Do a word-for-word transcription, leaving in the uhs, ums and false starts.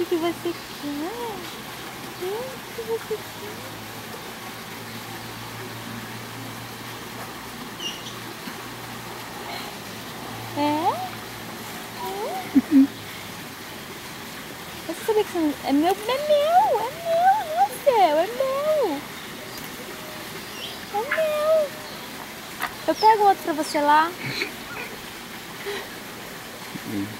que você quer? O que você quer? É? É? Você sabia que você não... É meu, é meu, é meu, não é seu, é meu. É meu. Eu pego outro pra você lá.